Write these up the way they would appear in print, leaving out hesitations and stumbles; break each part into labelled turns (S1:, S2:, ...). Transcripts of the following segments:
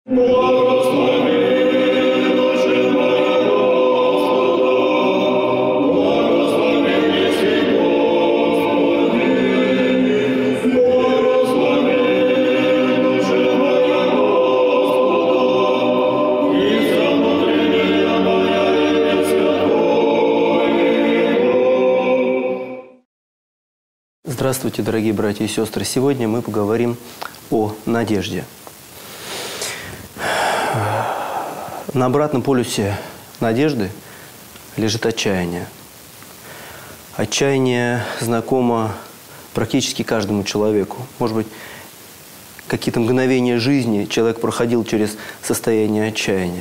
S1: Здравствуйте, дорогие братья и сестры! Сегодня мы поговорим о надежде. На обратном полюсе надежды лежит отчаяние. Отчаяние знакомо практически каждому человеку. Может быть, какие-то мгновения жизни человек проходил через состояние отчаяния.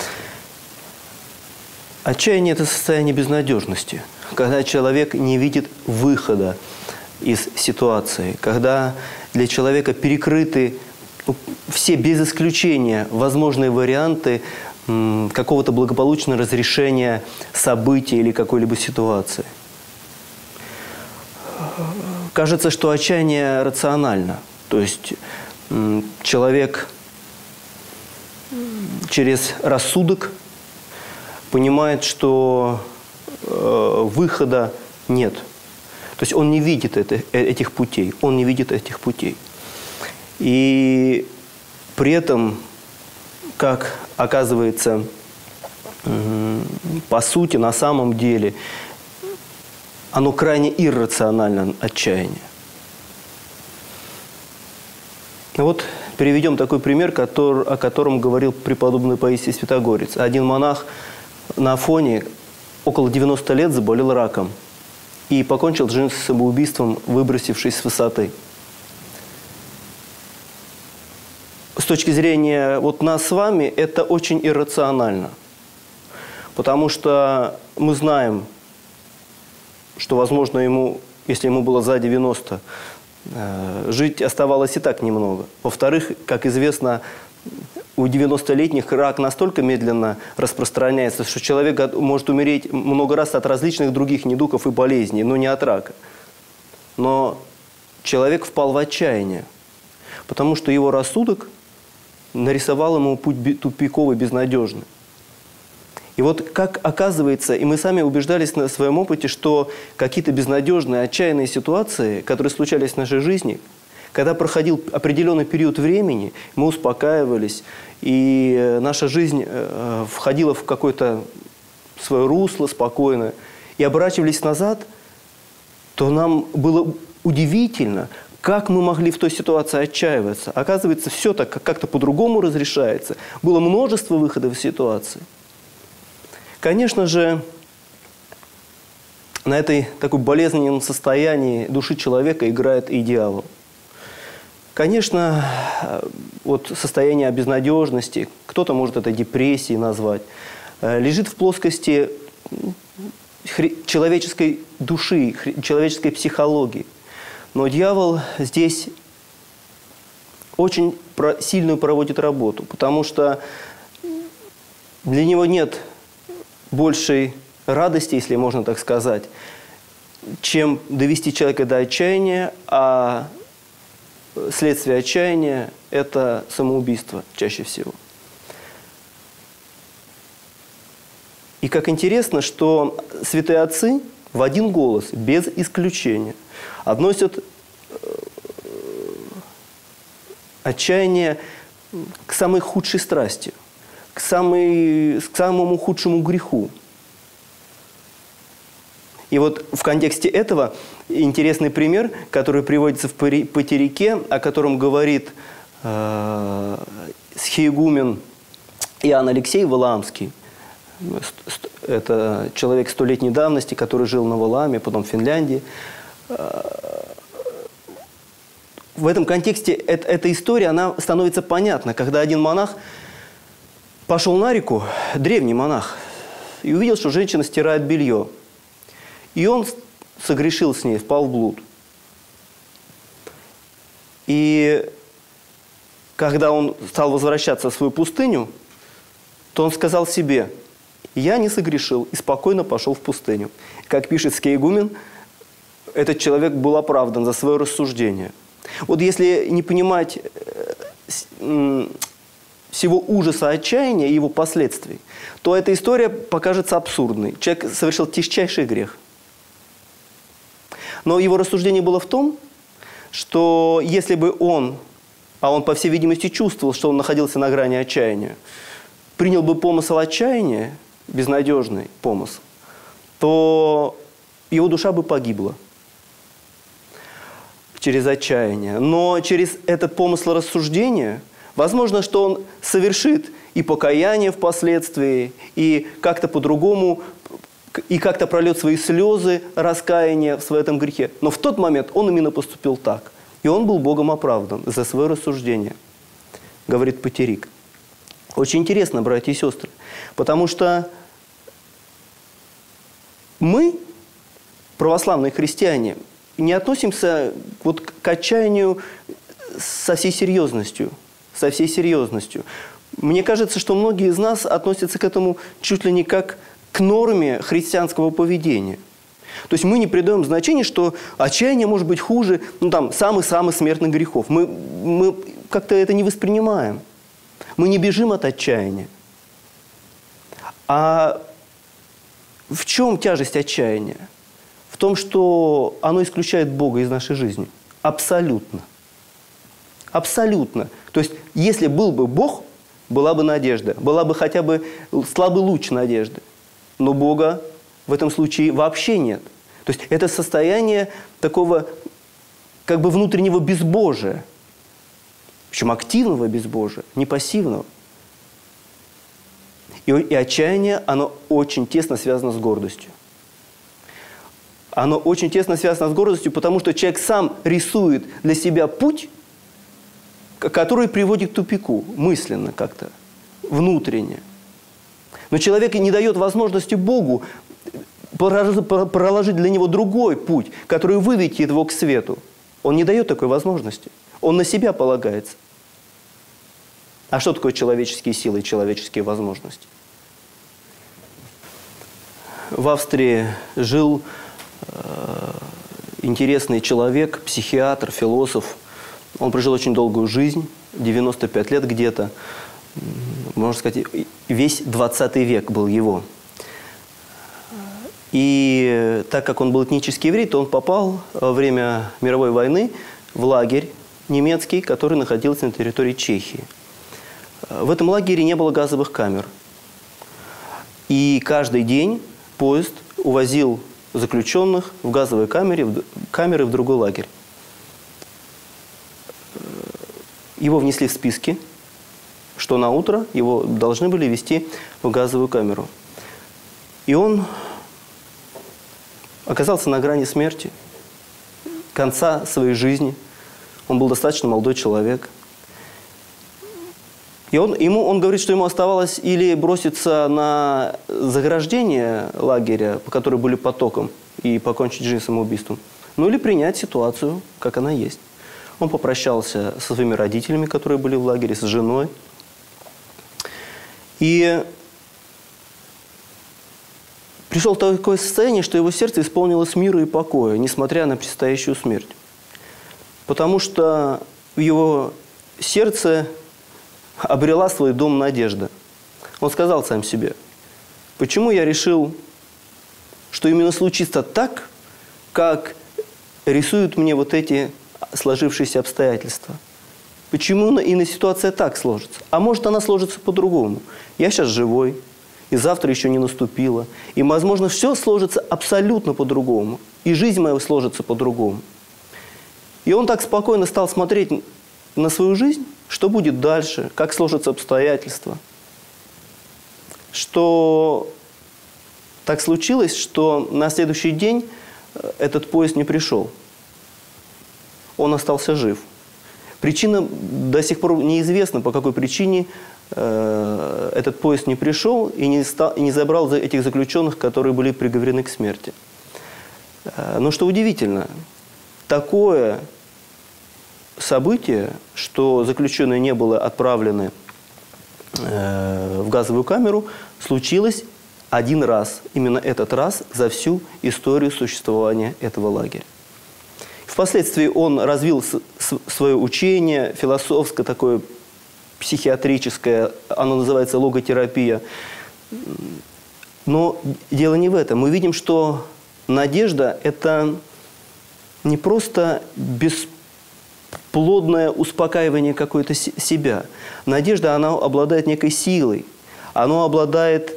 S1: Отчаяние – это состояние безнадежности, когда человек не видит выхода из ситуации, когда для человека перекрыты все без исключения возможные варианты какого-то благополучного разрешения событий или какой-либо ситуации. Кажется, что отчаяние рационально, то есть человек через рассудок понимает, что выхода нет. То есть он не видит этих путей, он не видит этих путей. И при этом, как оказывается, по сути, на самом деле, оно крайне иррационально, отчаяние. Вот приведем такой пример, о котором говорил преподобный Паисий Святогорец. Один монах на Афоне около 90 лет заболел раком и покончил жизнь самоубийством, выбросившись с высоты. С точки зрения вот нас с вами, это очень иррационально. Потому что мы знаем, что, возможно, ему, если ему было за 90, жить оставалось и так немного. Во-вторых, как известно, у 90-летних рак настолько медленно распространяется, что человек может умереть много раз от различных других недугов и болезней, но не от рака. Но человек впал в отчаяние, потому что его рассудок нарисовал ему путь тупиковый, безнадежный. И вот как оказывается, и мы сами убеждались на своем опыте, что какие-то безнадежные, отчаянные ситуации, которые случались в нашей жизни, когда проходил определенный период времени, мы успокаивались, и наша жизнь входила в какое-то свое русло спокойно, и оборачивались назад, то нам было удивительно, как мы могли в той ситуации отчаиваться. Оказывается, все так как-то по-другому разрешается. Было множество выходов из ситуации. Конечно же, на этой такой болезненном состоянии души человека играет и дьявол. Конечно, вот состояние безнадежности, кто-то может это депрессией назвать, лежит в плоскости человеческой души, человеческой психологии. Но дьявол здесь очень сильную проводит работу, потому что для него нет большей радости, если можно так сказать, чем довести человека до отчаяния, а следствие отчаяния – это самоубийство чаще всего. И как интересно, что святые отцы в один голос, без исключения, относят отчаяние к самой худшей страсти, к самому худшему греху. И вот в контексте этого интересный пример, который приводится в Патерике, о котором говорит схиегумен Иоанн Алексей Валаамский. Это человек столетней давности, который жил на Валааме, потом в Финляндии. В этом контексте эта история, она становится понятна, когда один монах пошел на реку, древний монах, и увидел, что женщина стирает белье. И он согрешил с ней, впал в блуд. И когда он стал возвращаться в свою пустыню, то он сказал себе: «Я не согрешил», и спокойно пошел в пустыню. Как пишет схиегумен, этот человек был оправдан за свое рассуждение. Вот если не понимать всего ужаса отчаяния и его последствий, то эта история покажется абсурдной. Человек совершил тяжчайший грех. Но его рассуждение было в том, что если бы он, а он, по всей видимости, чувствовал, что он находился на грани отчаяния, принял бы помысл отчаяния, безнадежный помысл, то его душа бы погибла через отчаяние. Но через этот помысл рассуждения, возможно, что он совершит и покаяние впоследствии, и как-то по-другому, и как-то прольет свои слезы раскаяния в этом грехе. Но в тот момент он именно поступил так. И он был Богом оправдан за свое рассуждение, говорит Патерик. Очень интересно, братья и сестры, потому что мы, православные христиане, не относимся вот к отчаянию со всей серьезностью. Со всей серьезностью. Мне кажется, что многие из нас относятся к этому чуть ли не как к норме христианского поведения. То есть мы не придаем значения, что отчаяние может быть хуже самых-самых смертных грехов. Мы как-то это не воспринимаем. Мы не бежим от отчаяния. А в чем тяжесть отчаяния? В том, что оно исключает Бога из нашей жизни. Абсолютно. Абсолютно. То есть, если был бы Бог, была бы надежда. Была бы хотя бы слабый луч надежды. Но Бога в этом случае вообще нет. То есть, это состояние такого как бы внутреннего безбожия. Причем активного безбожия, не пассивного. И отчаяние, оно очень тесно связано с гордостью. Оно очень тесно связано с гордостью, потому что человек сам рисует для себя путь, который приводит к тупику, мысленно как-то, внутренне. Но человек не дает возможности Богу проложить для него другой путь, который выведет его к свету. Он не дает такой возможности. Он на себя полагается. А что такое человеческие силы и человеческие возможности? В Австрии жил интересный человек, психиатр, философ. Он прожил очень долгую жизнь, 95 лет где-то. Можно сказать, весь 20 век был его. И так как он был этнический еврей, то он попал во время мировой войны в лагерь немецкий, который находился на территории Чехии. В этом лагере не было газовых камер. И каждый день поезд увозил заключенных в газовые камеры в другой лагерь. Его внесли в списки, что на утро его должны были везти в газовую камеру. И он оказался на грани смерти, конца своей жизни. Он был достаточно молодой человек. И он говорит, что ему оставалось или броситься на заграждение лагеря, по которой были потоком, и покончить жизнь самоубийством, ну или принять ситуацию, как она есть. Он попрощался со своими родителями, которые были в лагере, с женой. И пришел в такое состояние, что его сердце исполнилось мира и покоя, несмотря на предстоящую смерть. Потому что в его сердце обрела свой дом надежда. Он сказал сам себе: почему я решил, что именно случится так, как рисуют мне вот эти сложившиеся обстоятельства? Почему и ситуация так сложится? А может, она сложится по-другому? Я сейчас живой, и завтра еще не наступило. И, возможно, все сложится абсолютно по-другому. И жизнь моя сложится по-другому. И он так спокойно стал смотреть на свою жизнь, что будет дальше, как сложатся обстоятельства. Что так случилось, что на следующий день этот поезд не пришел. Он остался жив. Причина до сих пор неизвестна, по какой причине этот поезд не пришел и не забрал этих заключенных, которые были приговорены к смерти. Но что удивительно, такое событие, что заключенные не были отправлены в газовую камеру, случилось один раз. Именно этот раз за всю историю существования этого лагеря. Впоследствии он развил свое учение, философское такое психиатрическое, оно называется логотерапия. Но дело не в этом. Мы видим, что надежда – это не просто бесплодное успокаивание какое-то себя. Надежда, она обладает некой силой. Она обладает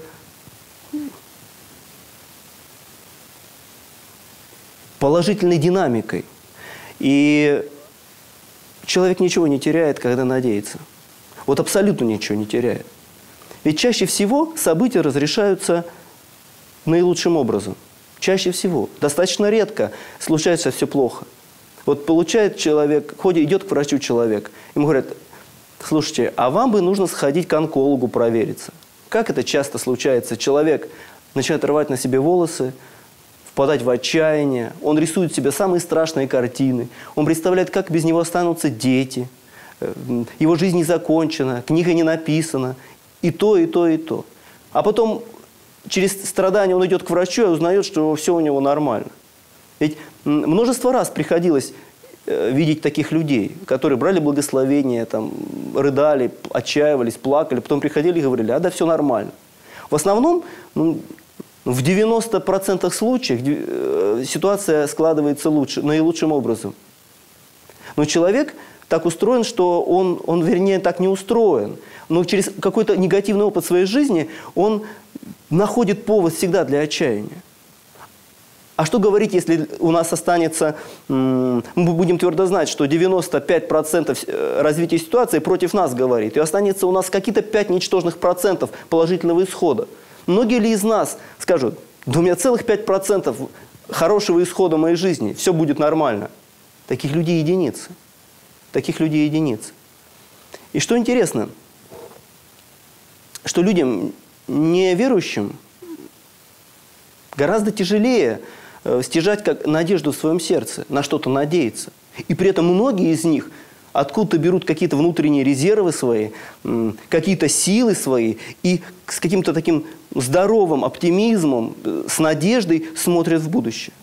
S1: положительной динамикой. И человек ничего не теряет, когда надеется. Вот абсолютно ничего не теряет. Ведь чаще всего события разрешаются наилучшим образом. Чаще всего. Достаточно редко случается все плохо. Вот получает человек, идет к врачу человек, ему говорят: слушайте, а вам бы нужно сходить к онкологу провериться. Как это часто случается? Человек начинает рвать на себе волосы, впадать в отчаяние, он рисует себе самые страшные картины, он представляет, как без него останутся дети, его жизнь не закончена, книга не написана, и то, и то, и то. А потом через страдания он идет к врачу и узнает, что все у него нормально. Ведь множество раз приходилось видеть таких людей, которые брали благословение, там, рыдали, отчаивались, плакали, потом приходили и говорили: а да, все нормально. В основном, в 90% случаев ситуация складывается наилучшим образом. Но человек так устроен, что он, вернее, так не устроен. Но через какой-то негативный опыт своей жизни он находит повод всегда для отчаяния. А что говорить, если у нас останется, мы будем твердо знать, что 95% развития ситуации против нас говорит, и останется у нас какие-то 5 ничтожных процентов положительного исхода. Многие ли из нас скажут: да у меня целых 5% хорошего исхода моей жизни, все будет нормально? Таких людей единицы. Таких людей единицы. И что интересно, что людям неверующим гораздо тяжелее стяжать как надежду в своем сердце, на что-то надеяться. И при этом многие из них откуда-то берут какие-то внутренние резервы свои, какие-то силы свои, и с каким-то таким здоровым оптимизмом, с надеждой смотрят в будущее.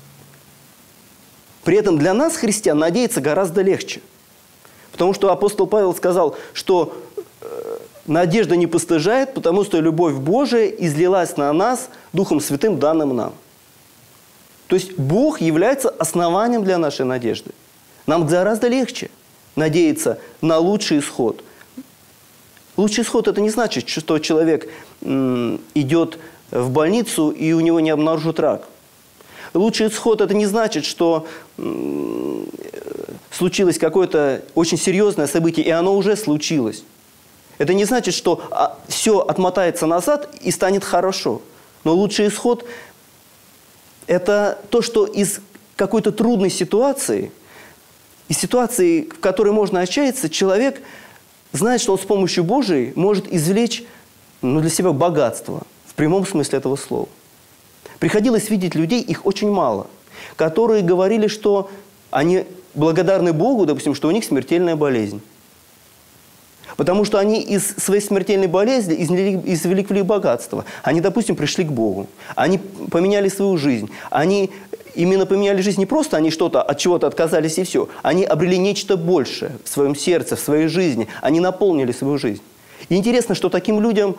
S1: При этом для нас, христиан, надеяться гораздо легче. Потому что апостол Павел сказал, что надежда не постыжает, потому что любовь Божия излилась на нас Духом Святым, данным нам. То есть Бог является основанием для нашей надежды. Нам гораздо легче надеяться на лучший исход. Лучший исход – это не значит, что человек идет в больницу и у него не обнаружат рак. Лучший исход – это не значит, что случилось какое-то очень серьезное событие, и оно уже случилось. Это не значит, что все отмотается назад и станет хорошо. Но лучший исход – это то, что из какой-то трудной ситуации, из ситуации, в которой можно отчаяться, человек знает, что он с помощью Божией может извлечь для себя богатство, в прямом смысле этого слова. Приходилось видеть людей, их очень мало, которые говорили, что они благодарны Богу, допустим, что у них смертельная болезнь. Потому что они из своей смертельной болезни извлекли богатство. Они, допустим, пришли к Богу. Они поменяли свою жизнь. Они именно поменяли жизнь не просто, они от чего-то отказались и все. Они обрели нечто большее в своем сердце, в своей жизни. Они наполнили свою жизнь. И интересно, что таким людям,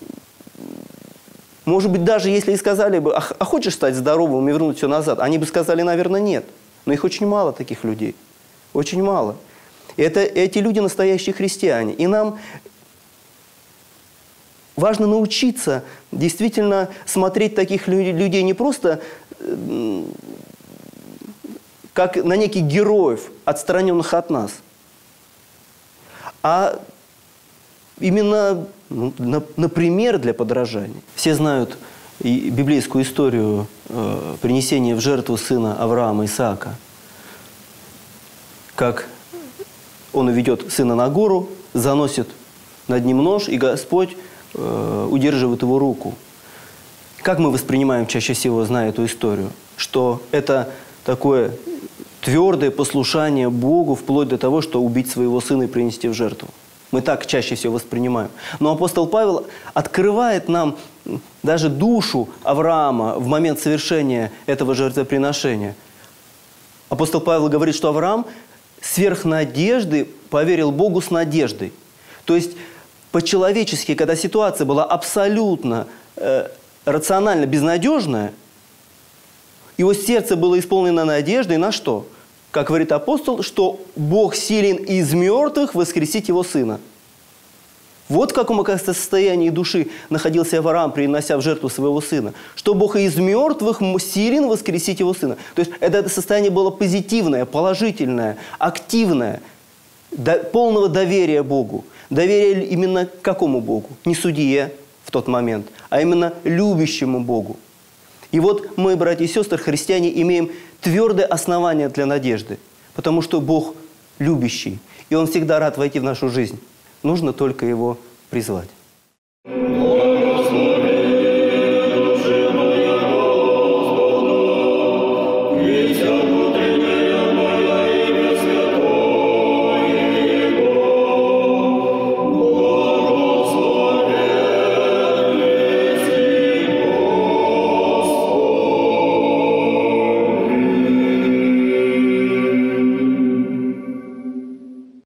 S1: может быть, даже если и сказали бы: а хочешь стать здоровым и вернуть все назад? Они бы сказали, наверное, нет. Но их очень мало, таких людей. Очень мало. Эти люди настоящие христиане. И нам важно научиться действительно смотреть таких людей не просто как на неких героев, отстраненных от нас, а именно на пример для подражания. Все знают библейскую историю принесения в жертву сына Авраама, Исаака. Как он ведет сына на гору, заносит над ним нож, и Господь удерживает его руку. Как мы воспринимаем чаще всего, зная эту историю? Что это такое твердое послушание Богу, вплоть до того, что убить своего сына и принести в жертву. Мы так чаще всего воспринимаем. Но апостол Павел открывает нам даже душу Авраама в момент совершения этого жертвоприношения. Апостол Павел говорит, что Авраам сверх надежды поверил Богу с надеждой. То есть по-человечески, когда ситуация была абсолютно рационально безнадежная, его сердце было исполнено надеждой на что? Как говорит апостол, что Бог силен из мертвых воскресить его сына. Вот в каком, оказывается, состоянии души находился Авраам, принося в жертву своего сына. Что Бог из мертвых силен воскресить его сына. То есть это состояние было позитивное, положительное, активное, полного доверия Богу. Доверие именно к какому Богу? Не судье в тот момент, а именно любящему Богу. И вот мы, братья и сестры, христиане, имеем твердое основание для надежды, потому что Бог любящий, и Он всегда рад войти в нашу жизнь. Нужно только Его призвать.